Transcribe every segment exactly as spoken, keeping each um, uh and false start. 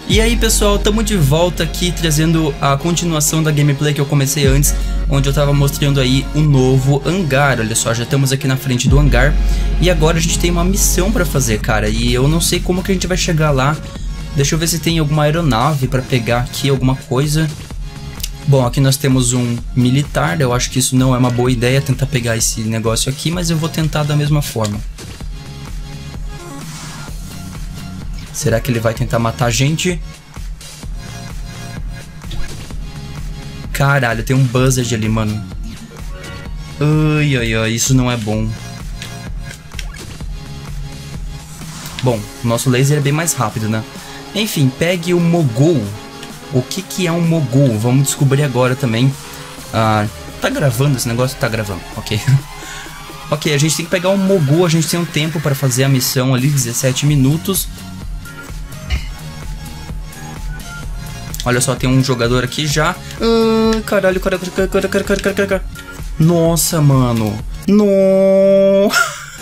E aí pessoal, estamos de volta aqui trazendo a continuação da gameplay que eu comecei antes, onde eu tava mostrando aí um novo hangar. Olha só, já estamos aqui na frente do hangar e agora a gente tem uma missão pra fazer, cara, e eu não sei como que a gente vai chegar lá. Deixa eu ver se tem alguma aeronave pra pegar aqui, alguma coisa. Bom, aqui nós temos um militar, eu acho que isso não é uma boa ideia tentar pegar esse negócio aqui, mas eu vou tentar da mesma forma. Será que ele vai tentar matar a gente? Caralho, tem um buzzard ali, mano. Ai, ai, ai, isso não é bom. Bom, o nosso laser é bem mais rápido, né? Enfim, pegue o Mogul. O que que é um Mogul? Vamos descobrir agora também. Ah, tá gravando esse negócio? Tá gravando, ok. Ok, a gente tem que pegar um Mogul, a gente tem um tempo para fazer a missão ali, dezessete minutos. Olha só, tem um jogador aqui já. Ah, caralho, caralho, caralho, caralho, caralho, caralho, caralho. Nossa, mano. No.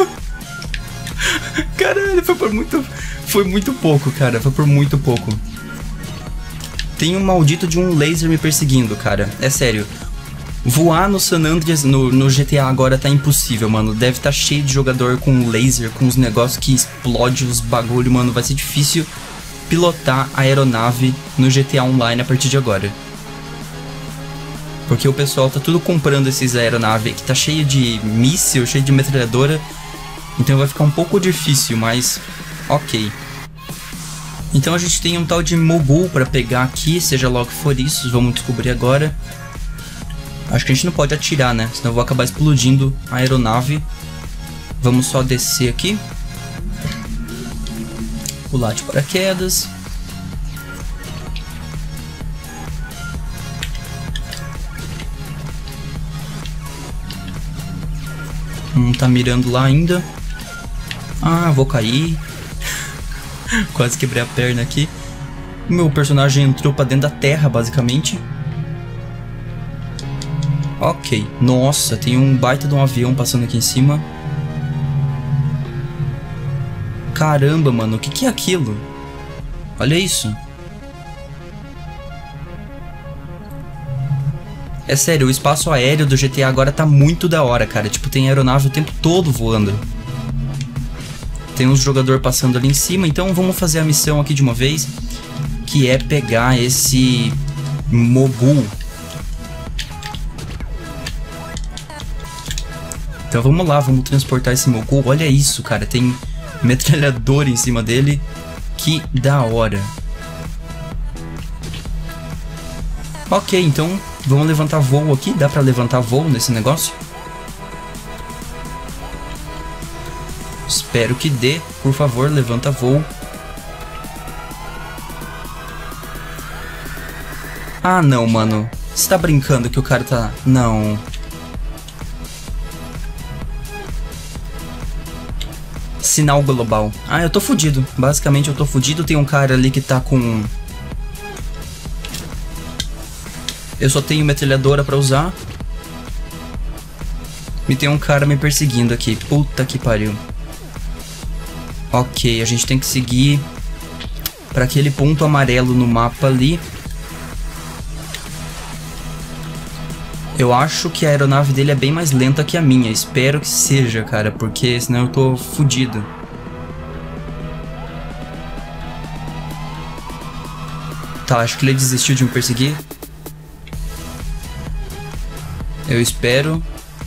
Caralho, foi por muito... Foi muito pouco, cara. Foi por muito pouco. Tem um maldito de um laser me perseguindo, cara. É sério. Voar no San Andreas, no, no G T A agora tá impossível, mano. Deve tá cheio de jogador com laser, com os negócios que explode os bagulho, mano. Vai ser difícil pilotar a aeronave no G T A Online a partir de agora. Porque o pessoal tá tudo comprando esses aeronaves que tá cheio de míssil, cheio de metralhadora. Então vai ficar um pouco difícil, mas ok. Então a gente tem um tal de Mogul pra pegar aqui, seja lá o que for isso, vamos descobrir agora. Acho que a gente não pode atirar, né? Senão eu vou acabar explodindo a aeronave. Vamos só descer aqui. Pular de paraquedas. Não tá mirando lá ainda. Ah, vou cair. Quase quebrei a perna aqui. Meu personagem entrou pra dentro da terra, basicamente. Ok. Nossa, tem um baita de um avião passando aqui em cima. Caramba, mano, o que que é aquilo? Olha isso. É sério, o espaço aéreo do G T A agora tá muito da hora, cara. Tipo, tem aeronave o tempo todo voando. Tem uns jogadores passando ali em cima, então vamos fazer a missão aqui de uma vez, que é pegar esse Mogul. Então vamos lá, vamos transportar esse Mogul. Olha isso, cara, tem metralhador em cima dele. Que da hora. Ok, então vamos levantar voo aqui. Dá pra levantar voo nesse negócio? Espero que dê. Por favor, levanta voo. Ah, não, mano. Você tá brincando que o cara tá... Não. Sinal global. Ah, eu tô fudido. Basicamente eu tô fudido. Tem um cara ali que tá com... Eu só tenho metralhadora pra usar. E tem um cara me perseguindo aqui. Puta que pariu. Ok, a gente tem que seguir pra aquele ponto amarelo no mapa ali. Eu acho que a aeronave dele é bem mais lenta que a minha. Espero que seja, cara, porque senão eu tô fudido. Tá, acho que ele desistiu de me perseguir. Eu espero.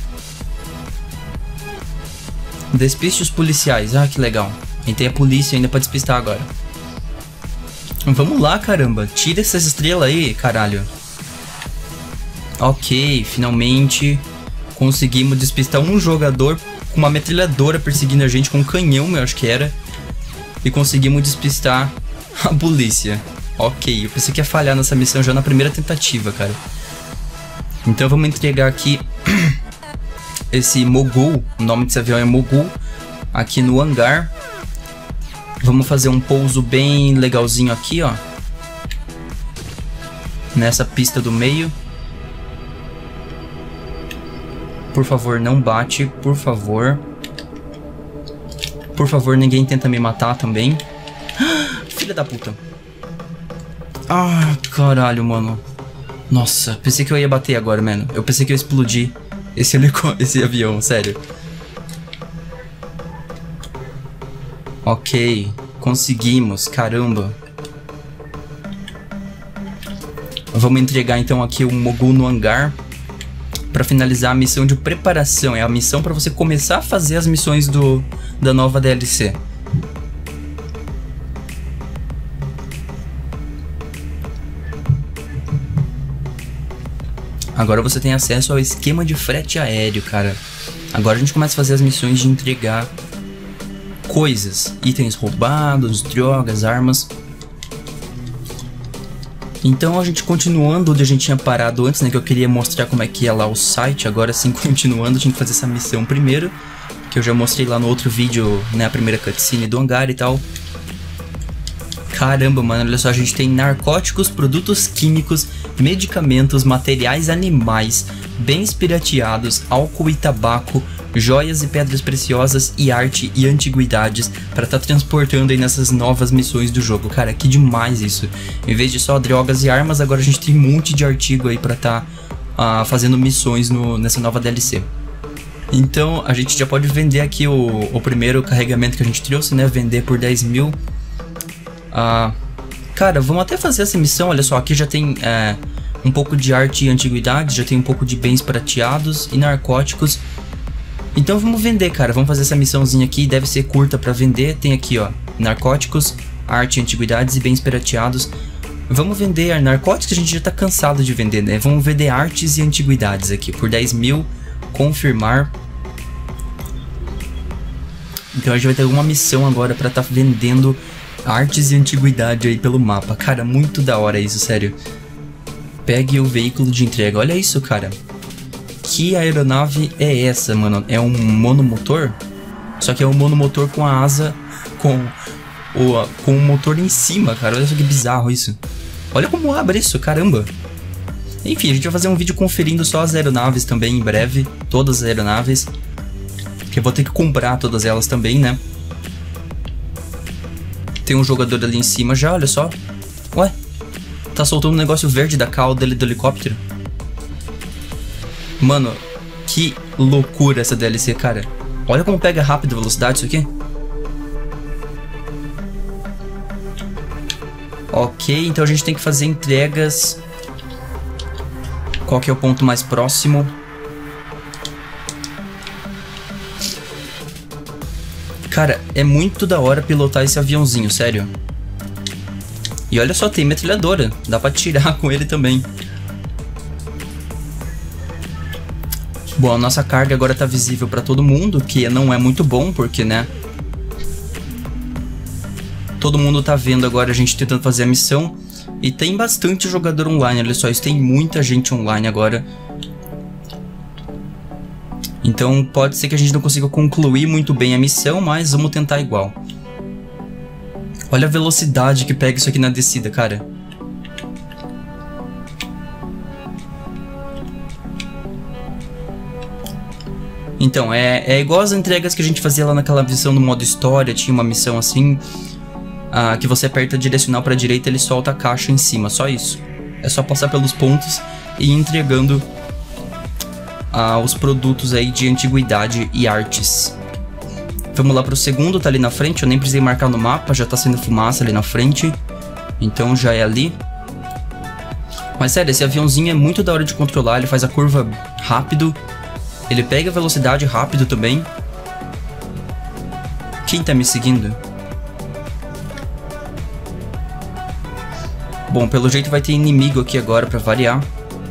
Despiste os policiais. Ah, que legal. A gente tem a polícia ainda pra despistar agora. Vamos lá, caramba. Tira essas estrelas aí, caralho. Ok, finalmente conseguimos despistar um jogador com uma metralhadora perseguindo a gente com um canhão, eu acho que era. E conseguimos despistar a polícia. Ok, eu pensei que ia falhar nessa missão já na primeira tentativa, cara. Então vamos entregar aqui esse Mogul. O nome desse avião é Mogul. Aqui no hangar. Vamos fazer um pouso bem legalzinho aqui, ó. Nessa pista do meio. Por favor, não bate, por favor. Por favor, ninguém tenta me matar também. Filha da puta. Ah, caralho, mano. Nossa, pensei que eu ia bater agora, mano. Eu pensei que eu ia explodir esse, helico... esse avião, sério. Ok, conseguimos, caramba. Vamos entregar então aqui o Mogul no hangar para finalizar a missão de preparação. É a missão para você começar a fazer as missões do, da nova D L C. Agora você tem acesso ao esquema de frete aéreo, cara. Agora a gente começa a fazer as missões de entregar coisas, itens roubados, drogas, armas. Então a gente continuando onde a gente tinha parado antes, né, que eu queria mostrar como é que ia lá o site. Agora sim, continuando, a gente fazer essa missão primeiro, que eu já mostrei lá no outro vídeo, né, a primeira cutscene do hangar e tal. Caramba, mano, olha só, a gente tem narcóticos, produtos químicos, medicamentos, materiais animais, bens pirateados, álcool e tabaco, joias e pedras preciosas e arte e antiguidades para estar tá transportando aí nessas novas missões do jogo. Cara, que demais isso. Em vez de só drogas e armas, agora a gente tem um monte de artigo aí para estar tá, uh, fazendo missões no, nessa nova D L C. Então a gente já pode vender aqui o, o primeiro carregamento que a gente trouxe, né? Vender por dez mil. Uh, cara, vamos até fazer essa missão. Olha só, aqui já tem uh, um pouco de arte e antiguidades, já tem um pouco de bens prateados e narcóticos. Então vamos vender, cara, vamos fazer essa missãozinha aqui, deve ser curta pra vender. Tem aqui, ó, narcóticos, arte, antiguidades e bens pirateados. Vamos vender narcóticos, a gente já tá cansado de vender, né? Vamos vender artes e antiguidades aqui, por dez mil, confirmar. Então a gente vai ter alguma missão agora pra tá vendendo artes e antiguidade aí pelo mapa. Cara, muito da hora isso, sério. Pegue o veículo de entrega, olha isso, cara. Que aeronave é essa, mano? É um monomotor? Só que é um monomotor com a asa com o, com o motor em cima, cara. Olha só que bizarro isso. Olha como abre isso, caramba. Enfim, a gente vai fazer um vídeo conferindo só as aeronaves também em breve. Todas as aeronaves. Que eu vou ter que comprar todas elas também, né? Tem um jogador ali em cima já, olha só. Ué? Tá soltando um negócio verde da cauda ali do helicóptero. Mano, que loucura essa D L C, cara. Olha como pega rápido a velocidade isso aqui. Ok, então a gente tem que fazer entregas. Qual que é o ponto mais próximo? Cara, é muito da hora pilotar esse aviãozinho, sério. E olha só, tem metralhadora. Dá pra atirar com ele também. Bom, a nossa carga agora tá visível pra todo mundo, que não é muito bom, porque, né? Todo mundo tá vendo agora a gente tentando fazer a missão. E tem bastante jogador online, olha só, isso tem muita gente online agora. Então pode ser que a gente não consiga concluir muito bem a missão, mas vamos tentar igual. Olha a velocidade que pega isso aqui na descida, cara. Então, é, é igual as entregas que a gente fazia lá naquela missão no modo história. Tinha uma missão assim, ah, que você aperta direcional pra direita, ele solta a caixa em cima, só isso. É só passar pelos pontos e ir entregando ah, os produtos aí de antiguidade e artes. Vamos lá pro segundo, tá ali na frente, eu nem precisei marcar no mapa, já tá saindo fumaça ali na frente. Então já é ali. Mas sério, esse aviãozinho é muito da hora de controlar, ele faz a curva rápido. Ele pega a velocidade rápido também. Quem tá me seguindo? Bom, pelo jeito vai ter inimigo aqui agora pra variar.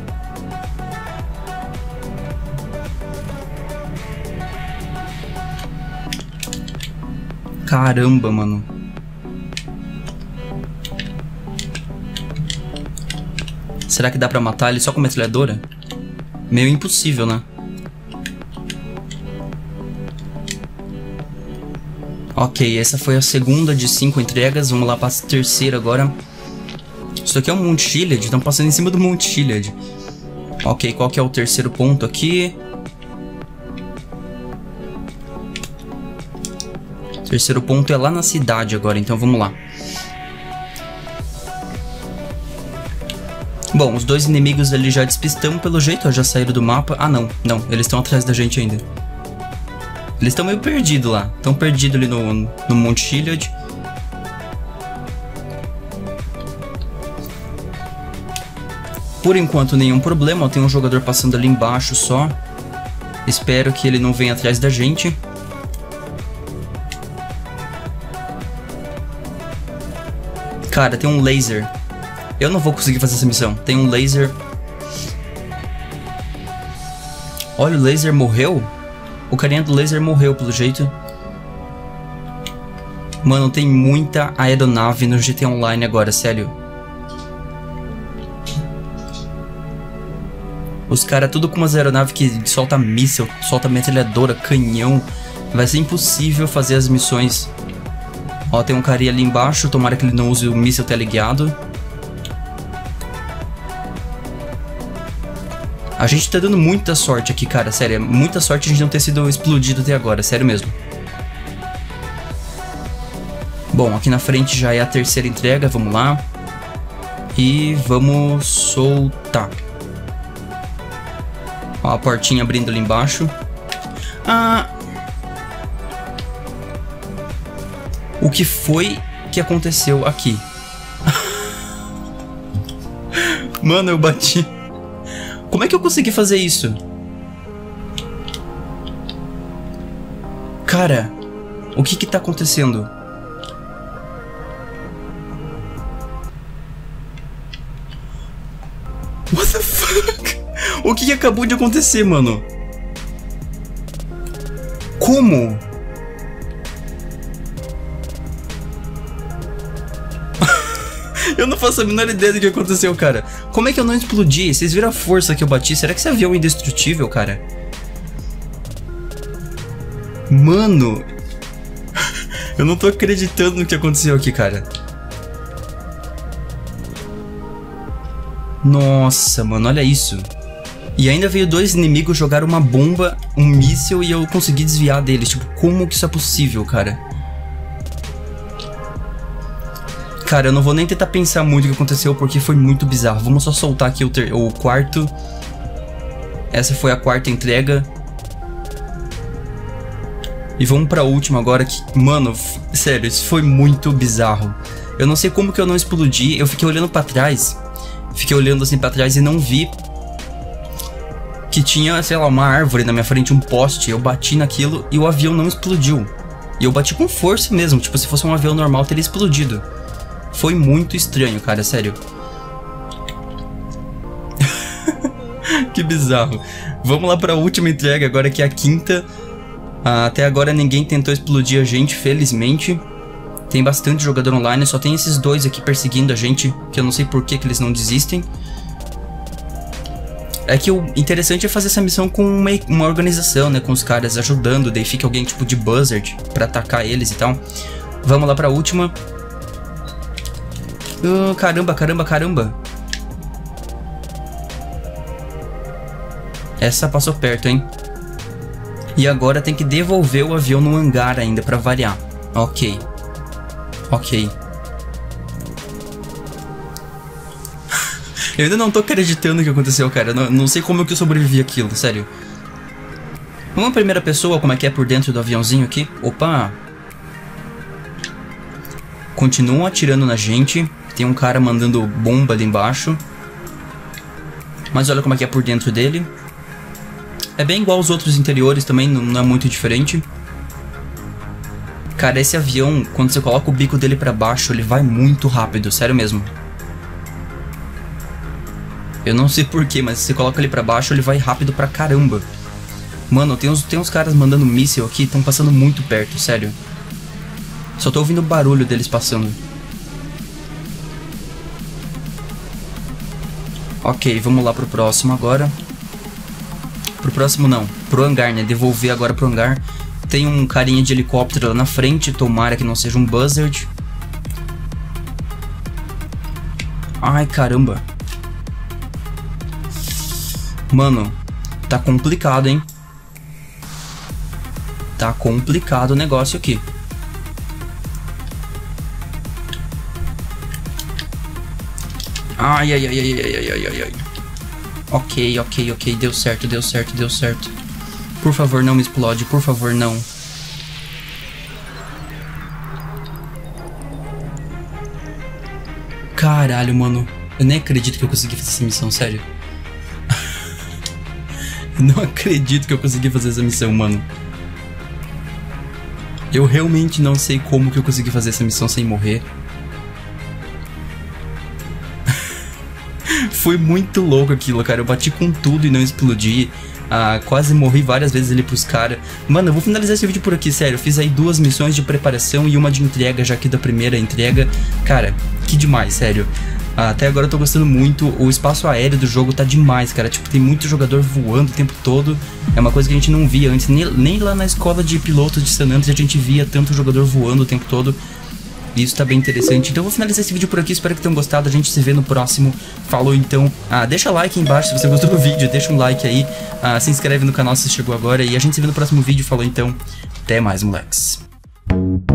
Caramba, mano. Será que dá pra matar ele só com metralhadora? Meio impossível, né? Ok, essa foi a segunda de cinco entregas. Vamos lá para a terceira agora. Isso aqui é um Mount Chiliad. Estamos passando em cima do Mount Chiliad. Ok, qual que é o terceiro ponto aqui? O terceiro ponto é lá na cidade agora, então vamos lá. Bom, os dois inimigos ali já despistamos pelo jeito, ó, já saíram do mapa. Ah, não, não, eles estão atrás da gente ainda. Eles estão meio perdidos lá, estão perdidos ali no, no Monte Chiliad. Por enquanto, nenhum problema, ó, tem um jogador passando ali embaixo só. Espero que ele não venha atrás da gente. Cara, tem um laser. Eu não vou conseguir fazer essa missão. Tem um laser. Olha, o laser morreu? O carinha do laser morreu, pelo jeito. Mano, tem muita aeronave no G T A Online agora, sério. Os caras tudo com umas aeronaves que solta míssil, solta metralhadora, canhão. Vai ser impossível fazer as missões. Ó, tem um carinha ali embaixo. Tomara que ele não use o míssil teleguiado. A gente tá dando muita sorte aqui, cara, sério. É muita sorte a gente não ter sido explodido até agora, sério mesmo. Bom, aqui na frente já é a terceira entrega, vamos lá. E vamos soltar. Ó, a portinha abrindo ali embaixo. Ah... O que foi que aconteceu aqui? Mano, eu bati... Como é que eu consegui fazer isso? Cara, o que que tá acontecendo? What the fuck? O que que acabou de acontecer, mano? Como? Eu não faço a menor ideia do que aconteceu, cara. Como é que eu não explodi? Vocês viram a força que eu bati? Será que esse avião é indestrutível, cara? Mano... Eu não tô acreditando no que aconteceu aqui, cara. Nossa, mano, olha isso. E ainda veio dois inimigos jogar uma bomba, um míssil, e eu consegui desviar deles. Tipo, como que isso é possível, cara? Cara, eu não vou nem tentar pensar muito o que aconteceu, porque foi muito bizarro. Vamos só soltar aqui o, ter o quarto. Essa foi a quarta entrega. E vamos pra última agora, que... Mano, sério, isso foi muito bizarro. Eu não sei como que eu não explodi. Eu fiquei olhando pra trás. Fiquei olhando assim pra trás e não vi que tinha, sei lá, uma árvore na minha frente, um poste. Eu bati naquilo e o avião não explodiu. E eu bati com força mesmo. Tipo, se fosse um avião normal, teria explodido. Foi muito estranho, cara, sério. Que bizarro. Vamos lá pra última entrega agora, que é a quinta. Ah, até agora ninguém tentou explodir a gente, felizmente. Tem bastante jogador online, só tem esses dois aqui perseguindo a gente, que eu não sei por que, que eles não desistem. É que o interessante é fazer essa missão com uma, uma organização, né, com os caras ajudando, daí fica alguém tipo de Buzzard pra atacar eles e tal. Vamos lá pra última. Uh, caramba, caramba, caramba. Essa passou perto, hein? E agora tem que devolver o avião no hangar ainda, pra variar. Ok. Ok. Eu ainda não tô acreditando o que aconteceu, cara. Não, não sei como que eu sobrevivi àquilo, sério. Uma primeira pessoa, como é que é por dentro do aviãozinho aqui? Opa! Continuam atirando na gente. Tem um cara mandando bomba ali embaixo. Mas olha como é que é por dentro dele. É bem igual aos outros interiores também, não é muito diferente. Cara, esse avião, quando você coloca o bico dele pra baixo, ele vai muito rápido, sério mesmo. Eu não sei porquê, mas se você coloca ele pra baixo, ele vai rápido pra caramba. Mano, tem uns, tem uns caras mandando míssil aqui, estão passando muito perto, sério. Só tô ouvindo o barulho deles passando. Ok, vamos lá pro próximo agora. Pro próximo não, pro hangar, né? Devolver agora pro hangar. Tem um carinha de helicóptero lá na frente, tomara que não seja um Buzzard. Ai, caramba. Mano, tá complicado, hein? Tá complicado o negócio aqui. Ai, ai, ai, ai, ai, ai, ai, ai, ai. Ok, ok, ok. Deu certo, deu certo, deu certo. Por favor, não me explode. Por favor, não. Caralho, mano. Eu nem acredito que eu consegui fazer essa missão, sério. Eu não acredito que eu consegui fazer essa missão, mano. Eu realmente não sei como que eu consegui fazer essa missão sem morrer. Foi muito louco aquilo, cara. Eu bati com tudo e não explodi. Ah, quase morri várias vezes ali pros caras. Mano, eu vou finalizar esse vídeo por aqui, sério. Eu fiz aí duas missões de preparação e uma de entrega já aqui da primeira entrega. Cara, que demais, sério. Ah, até agora eu tô gostando muito. O espaço aéreo do jogo tá demais, cara. Tipo, tem muito jogador voando o tempo todo. É uma coisa que a gente não via antes. Nem, nem lá na escola de pilotos de San Andreas a gente via tanto jogador voando o tempo todo. Isso tá bem interessante. Então eu vou finalizar esse vídeo por aqui. Espero que tenham gostado. A gente se vê no próximo. Falou então. Ah, deixa like aí embaixo se você gostou do vídeo. Deixa um like aí. Ah, se inscreve no canal se chegou agora. E a gente se vê no próximo vídeo. Falou então. Até mais, moleques.